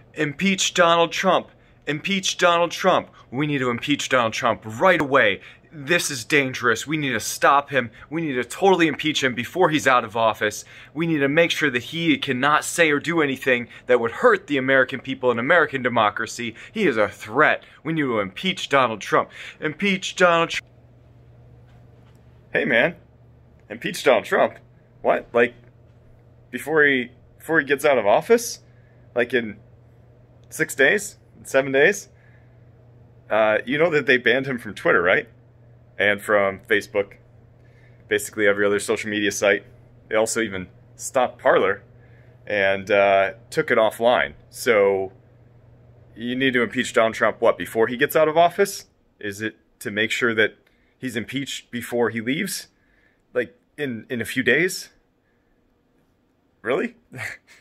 Impeach Donald Trump. Impeach Donald Trump. We need to impeach Donald Trump right away. This is dangerous. We need to stop him. We need to totally impeach him before he's out of office. We need to make sure that he cannot say or do anything that would hurt the American people and American democracy. He is a threat. We need to impeach Donald Trump. Impeach Donald Trump. Hey man, impeach Donald Trump? What? Like, before he gets out of office? Like in 6 days? 7 days? You know that they banned him from Twitter, right? And from Facebook. Basically every other social media site. They also even stopped Parler and took it offline. So you need to impeach Donald Trump, what, before he gets out of office? Is it to make sure that he's impeached before he leaves? Like, in a few days? Really?